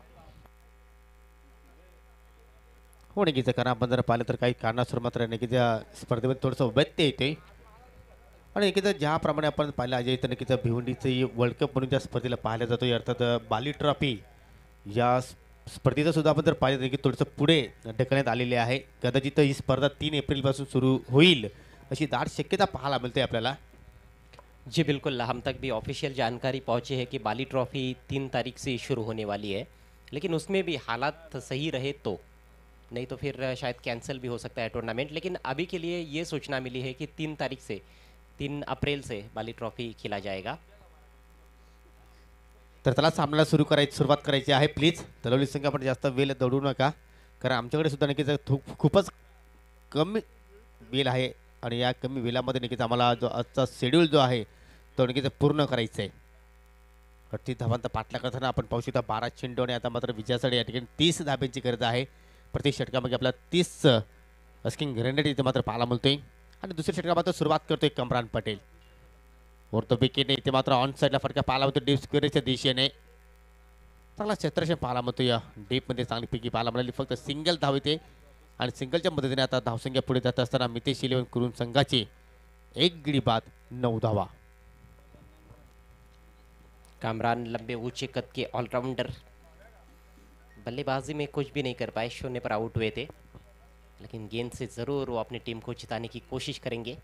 हो नक्कीच कारण आपण जर पाहिलं तर काही कारणास्तव मात्र नक्कीच या स्पर्धेमध्ये थोडंसं व्यत्यय येते आणि नक्कीच ज्याप्रमाणे आपण पाहिलं अजय तर नक्कीच भिवंडीचं वर्ल्ड कप म्हणून त्या स्पर्धेला पाहिलं जातो. अर्थात बाली ट्रॉफी या स्पर्धेचं सुद्धा आपण जर पाहिलं तर नक्की थोडंसं पुढे ढकलण्यात आलेले आहे. कदाचित ही स्पर्धा 3 एप्रिलपासून सुरू होईल अशी दाट शक्यता पाहायला मिळते आपल्याला. जी बिल्कुल, हम तक भी ऑफिशियल जानकारी पहुंची है कि बाली ट्रॉफी 3 तारीख से शुरू होने वाली है, लेकिन उसमें भी हालात सही रहे तो, नहीं तो फिर शायद कैंसिल भी हो सकता है टूर्नामेंट. लेकिन अभी के लिए ये सूचना मिली है कि 3 अप्रैल से बाली ट्रॉफी खेला जाएगा. तर त्याला सामन्याला सुरुवात करायची आहे. प्लीज तलवली संघ आपण जास्त वेळ दौडू नका कारण आमच्याकडे सुद्धा नक्कीच खूपच कमी वेळ आहे आणि या कमी वेळामध्ये नक्कीच आम्हाला जो आजचा शेड्यूल जो आहे तो नक्कीच पूर्ण करायचा आहे. 38 धावांचा पाठला करताना आपण पाहू शकता 12 चेंडू आणि आता मात्र विजयासाठी या ठिकाणी 30 धाब्यांची गरज आहे. प्रत्येक षटकामध्ये आपल्याला 30 अस्किंग रन इथे मात्र पाहायला मिळतोय आणि दुसऱ्या षटका मात्र सुरुवात करतोय कमरान पटेल. वरतो विकेटने इथे मात्र ऑन साईडला फटका पाहायला मिळतो डीप स्क्वेअरच्या दिशेने. चांगला क्षेत्रक्षण पाहायला मिळतो. या डीपमध्ये चांगली पिकी पाहायला मिळाली. फक्त सिंगल धाव येते आणि सिंगलच्या मदतीने आता धावसंख्या पुढे जात असताना मितेश इलेवन कुरुन संघाची 1 गडी बाद 9 धावा. कामरान लंबे ऊंचे कद के ऑलराउंडर, बल्लेबाजी में कुछ भी नहीं कर पाए, 0 पर आउट हुए थे, लेकिन गेंद से ज़रूर वो अपनी टीम को जिताने की कोशिश करेंगे.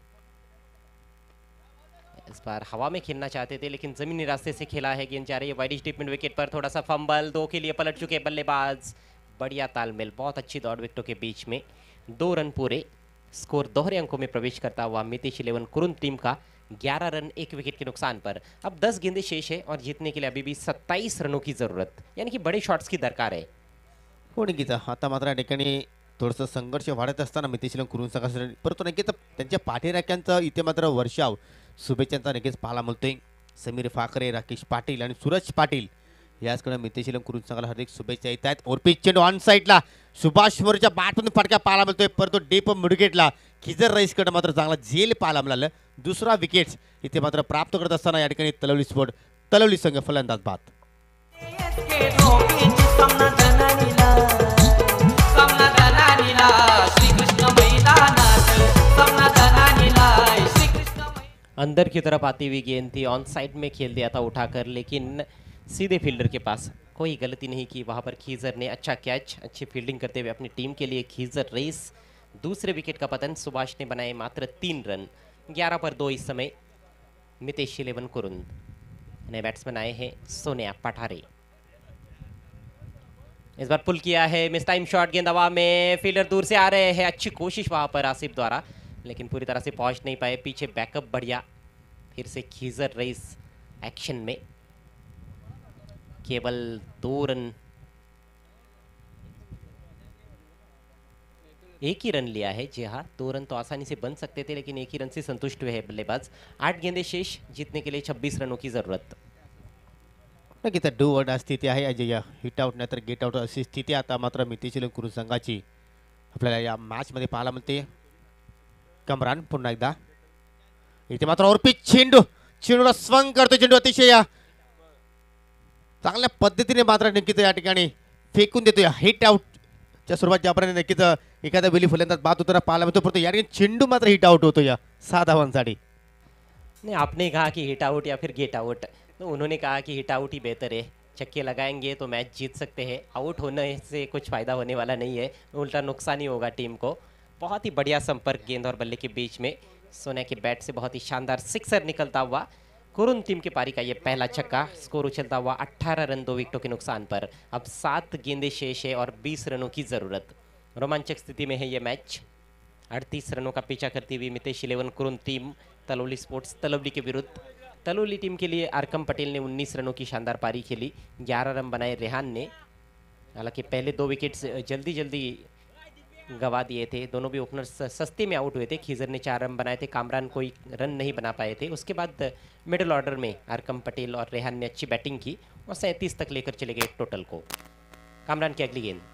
इस बार हवा में खेलना चाहते थे लेकिन ज़मीनी रास्ते से खेला है. गेंद जा रही है वाइड डीप मिड विकेट पर, थोड़ा सा फंबल, 2 के लिए पलट चुके बल्लेबाज. बढ़िया तालमेल, बहुत अच्छी दौड़ विकेटों के बीच में 2 रन पूरे. स्कोर दोहरे अंकों में प्रवेश करता हुआ मितेश इलेवन कुरुन टीम का 11 रन 1 विकेट के नुकसान पर. अब 10 गेंदें शेष है और जीतने के लिए अभी भी 27 रनों की ज़रूरत, यानी कि बड़े शॉट्स की दरकार है. हो नक्कीच आता मात्र या ठिकाणी थोडंसं संघर्ष वाढत असताना मितेश इलेवन कुरुन संघासाठी परंतु नक्कीच त्यांच्या पाठीराख्यांचं इथे मात्र वर्षाव शुभेच्छांचा नक्कीच पाहायला मिळतोय. समीर फाखरे, राकेश पाटील आणि सूरज पाटील याचकडे मितेश इलेवन कुरुन संघाला हार्दिक शुभेच्छा येत आहेत. ओरपीच चेंडू ऑन साईडला सुभाष मोरेच्या बॅटमधून फटका पाहायला मिळतोय परंतु डीप मिडविकेटला खिजर रईसकडे मात्र चांगला झेल पाहायला मिळालं. दुसरा विकेट इथे मात्र प्राप्त करत असताना या ठिकाणी तलवली संघ फलंदाज बाद. एसके ट्रॉफीची सामना धनानीला, सामना धनानीला, श्रीकृष्ण मैदानात सामना धनानीला, श्रीकृष्ण अंदर की तरफ आती हुई गेंद थी, ऑन साइड में खेल दिया था उठाकर, लेकिन सीधे फील्डर के पास. कोई गलती नहीं की वहाँ पर. खीजर ने अच्छा कैच, अच्छी फील्डिंग करते हुए अपनी टीम के लिए खीजर रईस. दूसरे विकेट का पतन. सुभाष ने बनाए मात्र 3 रन. 11 पर 2 इस समय मितेश इलेवन कुरुन. नए बैट्समैन आए हैं सोनिया पठारे. इस बार पुल किया है, मिस टाइम शॉट, गेंद हवा में, फील्डर दूर से आ रहे हैं. अच्छी कोशिश वहाँ पर आसिफ द्वारा, लेकिन पूरी तरह से पहुँच नहीं पाए. पीछे बैकअप बढ़िया. फिर से खीजर रईस एक्शन में. केवल 2 रन, 1 ही रन लिया है. जी हाँ, 2 रन तो आसानी से बन सकते थे, लेकिन 1 ही रन से संतुष्ट हुए हैं बल्लेबाज. 8 गेंदें शेष, जीतने के लिए 26 रनों की जरूरत. नक्कीच डू और डाय स्थिती आहे अजय. हिट आउट नाहीतर गेट आउट अशी स्थिती आता मात्र मितेश इलेवन कुरुन संघाची आपल्याला या मॅचमध्ये पाहायला मिळते. कमरान पुन्हा एकदा इथे मात्र ओरपीच चेंडूला स्वंग करतो. चेंडू अतिशय चांगल्या पद्धतीने मात्र नक्कीच या ठिकाणी फेकून देतोय. हिट आउट च्या स्वरूपात ज्याप्रमाणे नक्कीच एखाद्या वेळी फलंदाज बाद होताना पाहायला मिळतो, परंतु या ठिकाणी चेंडू मात्र हिट आउट होतो या 6 धावांसाठी. नहीं, आपने कहा कि हिट आउट या फिर गेट आउट, तो उन्होंने कहा कि हिट आउट ही बेहतर है. छक्के लगाएंगे तो मैच जीत सकते हैं, आउट होने से कुछ फ़ायदा होने वाला नहीं है, उल्टा नुकसान ही होगा टीम को. बहुत ही बढ़िया संपर्क गेंद और बल्ले के बीच में. सोनिया के बैट से बहुत ही शानदार सिक्सर निकलता हुआ. कुरुन टीम की पारी का ये पहला छक्का. स्कोर उछलता हुआ 18 रन 2 विकेटों के नुकसान पर. अब 7 गेंदें शेष है और 20 रनों की ज़रूरत. रोमांचक स्थिति में है ये मैच. 38 रनों का पीछा करती हुई मितेश 11 कुरुन टीम तलोली स्पोर्ट्स तलवली के विरुद्ध. तलोली टीम के लिए अरकम पटेल ने 19 रनों की शानदार पारी खेली. 11 रन बनाए रेहान ने. हालांकि पहले 2 विकेट्स जल्दी गवा दिए थे. दोनों भी ओपनर्स सस्ते में आउट हुए थे. खिजर ने 4 रन बनाए थे, कामरान कोई रन नहीं बना पाए थे. उसके बाद मिडिल ऑर्डर में अरकम पटेल और रेहान ने अच्छी बैटिंग की और 37 तक लेकर चले गए टोटल को. कामरान की अगली गेंद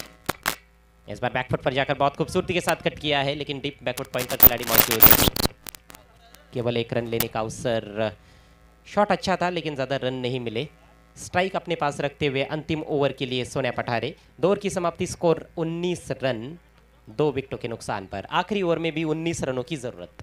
इस बार बैकफुट पर जाकर बहुत खूबसूरती के साथ कट किया है, लेकिन डीप बैकफुट पॉइंट पर खिलाड़ी मौजूद है. केवल 1 रन लेने का अवसर. शॉट अच्छा था लेकिन ज़्यादा रन नहीं मिले. स्ट्राइक अपने पास रखते हुए अंतिम ओवर के लिए सोनिया पठारे. 2 ओवर की समाप्ति. स्कोर 19 रन 2 विकेटों के नुकसान पर. आखिरी ओवर में भी 19 रनों की जरूरत.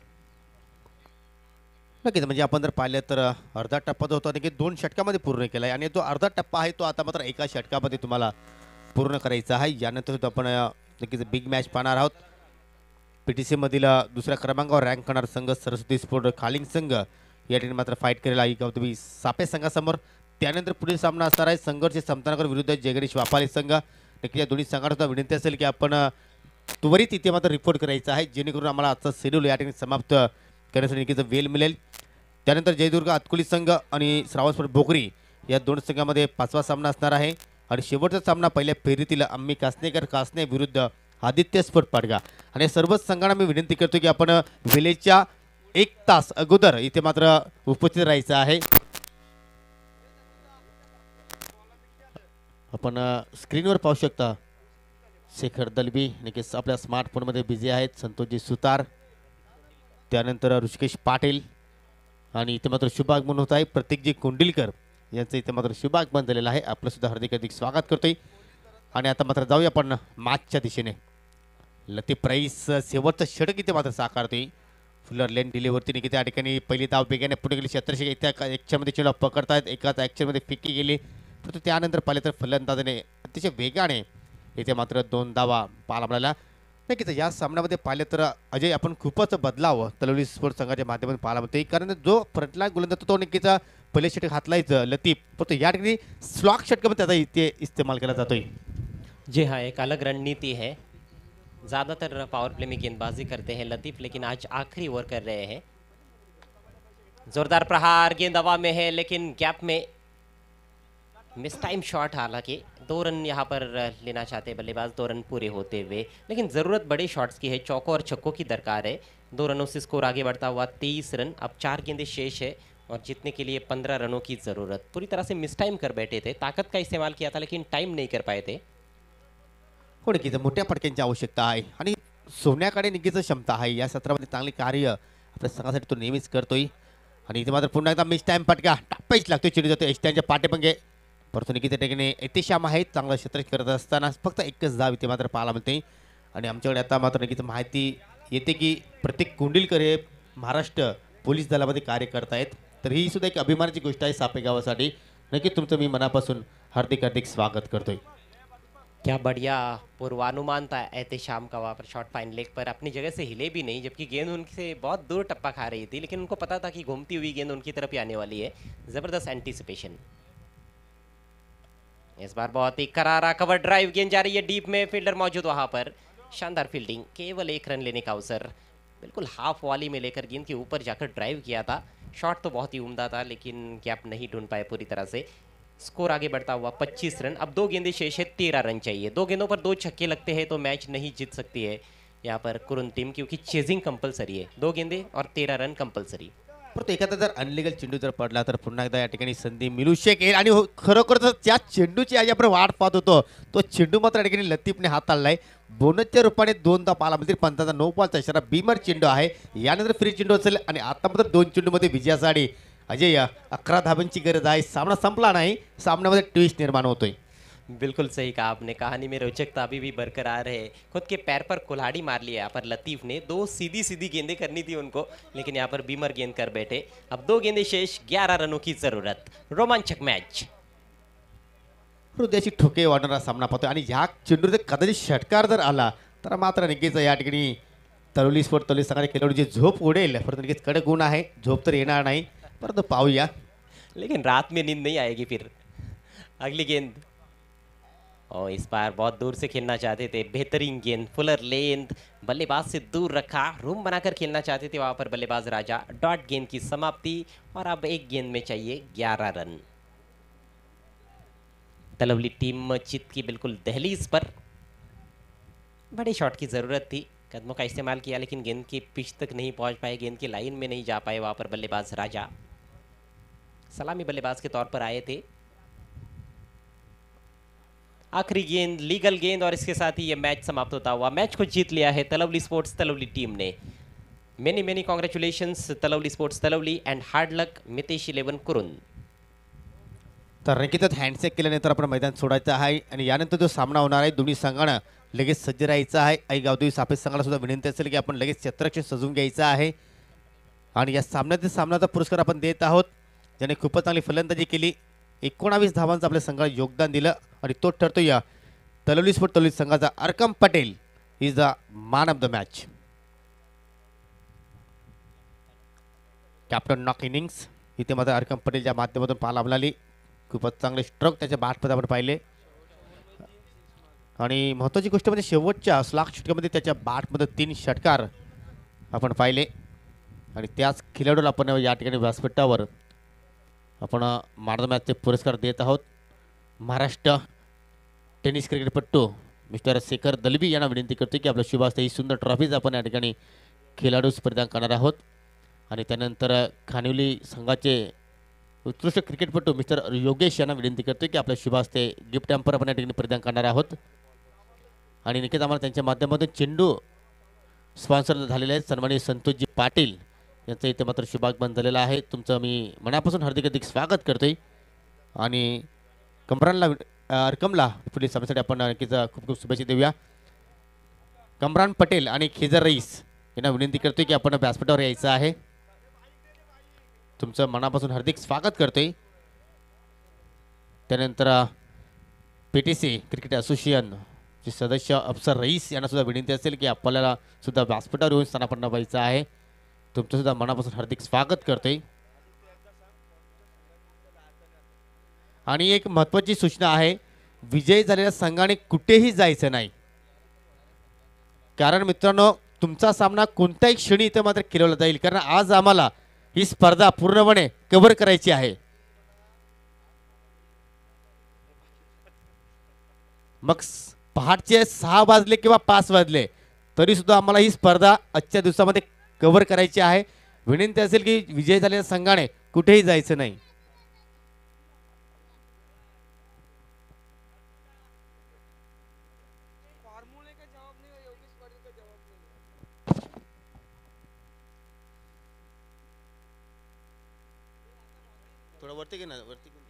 नक्कीच म्हणजे आपण जर पाहिलं तर अर्धा टप्पा जो होता की 2 षटकामध्ये पूर्ण केला आहे आणि तो अर्धा टप्पा आहे तो आता मात्र एका षटकामध्ये तुम्हाला पूर्ण करायचा आहे. यानंतर आपण नक्कीच बिग मॅच पाहणार आहोत. PTC मधील दुसऱ्या क्रमांकावर रँक करणारा संघ सरस्वती स्पोर्ट खालिंग संघ या ठिकाणी मात्र फाईट करेल आई गौतमी सापे संघासमोर. त्यानंतर पुढील सामना असणार आहे संघर्ष समतानगर विरुद्ध जयगणेश वापाले संघ. नक्की या दोन्ही संघांना विनंती असेल की आपण त्वरित इथे मात्र रिपोर्ट करायचा आहे, जेणेकरून आम्हाला आजचा शेड्यूल या ठिकाणी समाप्त करण्यासाठी नक्कीच वेळ मिळेल. त्यानंतर जयदुर्ग अतकुली संघ आणि श्रावण स्पोर्ट भोकरी या 2 संघामध्ये 5वा सामना असणार आहे. आणि शेवटचा सामना पहिल्या फेरीतील अम्मी कासने विरुद्ध आदित्य स्पोर्ट पाडगा. आणि सर्वच संघांना मी विनंती करतो की आपण वेळेच्या 1 तास अगोदर इथे मात्र उपस्थित राहायचं आहे. आपण स्क्रीनवर पाहू शकता शेखर दलबी नक्कीच आपल्या स्मार्टफोनमध्ये बिझी आहेत. संतोषजी सुतार, त्यानंतर ऋषिकेश पाटील आणि इथे मात्र शुभागमन होत आहे. प्रतीकजी कोंडिलकर यांचं इथे मात्र शुभागमन झालेलं आहे. आपलं सुद्धा हार्दिक स्वागत करतोय. आणि आता मात्र जाऊया आपण मॅचच्या दिशेने. लतीफ प्राईस शेवटचं षटक इथे मात्र साकारतोय. फुलर लेन डिलेवरती निघते त्या ठिकाणी पहिली धाव वेगाने पुढे गेली. 17 त्या ॲक्शनमध्ये चेंडू पकडतायत. एकाच ॲक्शनमध्ये फिक्की गेली, परंतु त्यानंतर पाहिले तर फलंदाजाने अतिशय वेगाने इथे मात्र 2 धावा पाहायला मिळाल्या. नक्कीच या सामन्यामध्ये पाहिलं तर अजय आपण खूपच बदलाव तलवली स्पोर्ट्स संघाच्या माध्यमातून पाहायला मिळते. कारण जो फ्रंटलाईन गोलंदाज तो नक्कीच पहिले षटक हातलायचं लतीफ, परंतु या ठिकाणी स्लॉक षटकामध्ये त्याचा इथे इस्तेमाल केला जातोय. जी हाँ, एक अलग रणनीति है. ज़्यादातर पावर प्ले में गेंदबाजी करते हैं लतीफ़, लेकिन आज आखिरी ओवर कर रहे हैं. जोरदार प्रहार, गेंद हवा में है लेकिन गैप में मिस टाइम शॉट. हालांकि 2 रन यहाँ पर लेना चाहते हैं बल्लेबाज, 2 रन पूरे होते हुए, लेकिन ज़रूरत बड़े शॉट्स की है. चौकों और छक्कों की दरकार है. 2 रनों से स्कोर आगे बढ़ता हुआ 23 रन. अब 4 गेंदें शेष है और जीतने के लिए 15 रनों की ज़रूरत. पूरी तरह से मिस टाइम कर बैठे थे. ताकत का इस्तेमाल किया था लेकिन टाइम नहीं कर पाए थे. हो नक्कीच मोठ्या फटक्यांची आवश्यकता आहे आणि सोन्याकडे नक्कीच क्षमता आहे. या सत्रामध्ये चांगले कार्य आपल्या संघासाठी तो नेहमीच करतोय. आणि इथे मात्र पुन्हा एकदा मिस टाइम फटका टाप्पाच लागतोय. चेंडू जातो एस्टॅनच्या पाठीमागे, परंतु नक्की त्या ठिकाणी एतिश्याम आहे. चांगलं क्षेत्ररक्षण करत असताना फक्त एकच धाव इथे मात्र पाहायला मिळते. आणि आमच्याकडे आता मात्र नक्कीच माहिती येते की प्रतीक कोंडिलकर हे महाराष्ट्र पोलीस दलामध्ये कार्य करत आहेत. तर ही सुद्धा एक अभिमानाची गोष्ट आहे सापे गावासाठी. नक्कीच तुमचं मी मनापासून हार्दिक स्वागत करतोय. क्या बढ़िया पूर्वानुमान था एहतेशाम का. वहाँ पर शॉट फाइन लेग पर अपनी जगह से हिले भी नहीं, जबकि गेंद उनसे बहुत दूर टप्पा खा रही थी, लेकिन उनको पता था कि घूमती हुई गेंद उनकी तरफ ही आने वाली है. ज़बरदस्त एंटीसिपेशन. इस बार बहुत ही करारा कवर ड्राइव, गेंद जा रही है डीप में, फील्डर मौजूद वहाँ पर. शानदार फील्डिंग. केवल 1 रन लेने का अवसर. बिल्कुल हाफ वॉली में लेकर गेंद के ऊपर जाकर ड्राइव किया था. शॉट तो बहुत ही उम्दा था लेकिन गैप नहीं ढूंढ पाए पूरी तरह से. स्कोर आगे बढ़ता हुआ 25 रन. अब 2 गेंदें शेष है, 13 रन चाहिए. 2 गेंदों पर 2 छक्के लगते हैं तो मैच नहीं जीत सकती है यहाँ पर कुरुन टीम, क्योंकि चेजिंग कंपलसरी है. 2 गेंदें और 13 रन कंपलसरी. परंतु एखादा जर अनलिगल चेंडू जर पडला तर पुन्हा एकदा या ठिकाणी संधी मिळू शकेल. आणि खरोखर त्या चेंडूची आज आपण वाट पाहत होतो, तो चेंडू मात्र या ठिकाणी लतीफने हाताळलाय. बोनसच्या रूपाने 2दा पाहायला मिळतील. पंचाचा 9 बॉलचा इशारा बीमर चेंडू आहे. यानंतर फ्री चेंडू असेल आणि आता मात्र 2 चेंडूमध्ये विजयासाठी अजय 11 धाब्यांची गरज आहे. सामना संपला नाही, सामन्यामध्ये ट्विस्ट निर्माण होतोय. बिल्कुल सही कहा आपने, कहानी में रोचकता अभी भी बरकरार है। खुद के पैर पर कुल्हाड़ी मार लिया यहाँ पर लतीफ ने, 2 सीधी सीधी गेंदें करनी थी उनको, लेकिन यहाँ पर बीमर गेंद कर बैठे। अब 2 गेंदें शेष, 11 रनों की जरूरत। रोमांचक मैच। हृदयाची ठोके वाढणारा सामना पाहतोय आणि ह्या चेंडूचा कदाचित षटकार जर आला तर मात्र नक्कीच या ठिकाणी तरोली स्पोर्ट तरोली संघाने खेळाडू जी झोप उडेल, परंतु नक्कीच कडक ऊन आहे, झोप तर येणार नाही, परंतु पाहूया। लेकिन रात में नींद नहीं आएगी फिर। अगली गेंद, और इस बार बहुत दूर से खेलना चाहते थे, बेहतरीन गेंद, फुलर लेंथ, बल्लेबाज से दूर रखा, रूम बनाकर खेलना चाहते थे वहां पर बल्लेबाज राजा। डॉट गेंद की समाप्ति, और अब एक गेंद में चाहिए 11 रन। तलवली टीम चित की बिल्कुल दहलीज पर, बड़े शॉट की जरूरत थी, कदमों का इस्तेमाल किया लेकिन गेंद की पिच तक नहीं पहुंच पाए, गेंद की लाइन में नहीं जा पाए वहां पर बल्लेबाज राजा। सलामी बल्लेबाज के तौर पर आए थे। आखिरी गेंद लीगल गेंद, और इसके साथ ही यह मैच समाप्त होता हुआ, मैच को जीत लिया है तलवली स्पोर्ट्स तलवली टीम ने। Many congratulations Talwali sports Talwali, and hard luck Mitesh 11 Kurun. तर नक्कीच हँडसेक केल्यानंतर आपण मैदान सोडायचं आहे आणि यानंतर जो सामना होणार आहे दोन्ही संघानं लगेच सज्ज राहायचं आहे। आई गावदेवी सापेस संघाला सुद्धा विनंती असेल की आपण लगेच क्षेत्ररक्षण सजवून घ्यायचं आहे आणि या सामन्याचा पुरस्कार आपण देत आहोत, ज्याने खूपच चांगली फलंदाजी केली, 19 धावांचं आपल्या संघाला योगदान दिलं आणि तो ठरतो या तलवली स्पोर्ट तलवली संघाचा Arkam Patel is the man of the match. Captain knock innings इथे मात्र अर्कम पटेलच्या माध्यमातून पाहायला मिळाली, खूपच चांगले स्ट्रोक त्याच्या बॅटमध्ये आपण पाहिले आणि महत्त्वाची गोष्ट म्हणजे शेवटच्या स्लॉग षटकामध्ये त्याच्या बॅटमध्ये 3 षटकार आपण पाहिले आणि त्याच खेळाडूला आपण या ठिकाणी व्यासपीठावर आपण मॅन ऑफ द मॅचचे पुरस्कार देत आहोत। महाराष्ट्र टेनिस क्रिकेटपटू मिस्टर शेखर दलबी यांना विनंती करतो की आपल्या शुभास्ते ही सुंदर ट्रॉफीज आपण या ठिकाणी खेळाडूस प्रदान करणार आहोत आणि त्यानंतर खानिवली संघाचे उत्कृष्ट क्रिकेटपटू मिस्टर योगेश यांना विनंती करतो की आपल्या शुभास्ते गिफ्ट हॅम्पर आपण या ठिकाणी प्रदान करणार आहोत आणि नक्कीच आम्हाला त्यांच्या माध्यमातून चेंडू स्पॉन्सर झालेले आहेत सन्माननीय संतोषजी पाटील यांचं इथे मात्र शुभागमन झालेलं आहे। तुमचं मी मनापासून हार्दिक स्वागत करतोय आणि कमरानला अर्कमला पुढील सामन्यासाठी आपण नक्कीच खूप खूप शुभेच्छा देऊया। कमरान पटेल आणि खिजर रईस यांना विनंती करतोय की आपण व्यासपीठावर यायचं आहे, तुमचं मनापासून हार्दिक स्वागत करतोय। त्यानंतर PTC क्रिकेट असोसिएशनचे सदस्य अफसर रईस यांना सुद्धा विनंती असेल की आपल्याला सुद्धा व्यासपीठावर येऊन स्थानापन्न व्हायचं आहे, तुमचं सुद्धा मनापासून हार्दिक स्वागत करतोय। आणि एक महत्त्वाची सूचना आहे, विजयी झालेल्या संघाने कुठेही जायचं नाही, कारण मित्रांनो तुमचा सामना कोणत्याही क्षणी इथे मात्र खेळवला जाईल, कारण आज आम्हाला ही स्पर्धा पूर्णपणे कव्हर करायची आहे। मग पहाटचे 6 वाजले किंवा 5 वाजले तरी सुद्धा आम्हाला ही स्पर्धा आजच्या दिवसामध्ये कव्हर करायची आहे। विनंती असेल की विजय झालेल्या संघाने कुठेही जायचं नाही। थोड़ा वरती घे ना, वरती घे।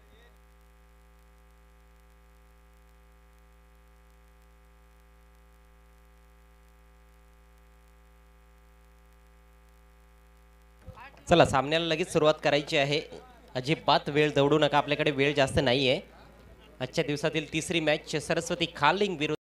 चला सामन्याला लगेच सुरुवात करायची आहे, अजिबात वेळ दौडू नका, आपल्याकडे वेळ जास्त नाही आहे। आजच्या दिवसातील तिसरी मॅच सरस्वती खालिंग विरुद्ध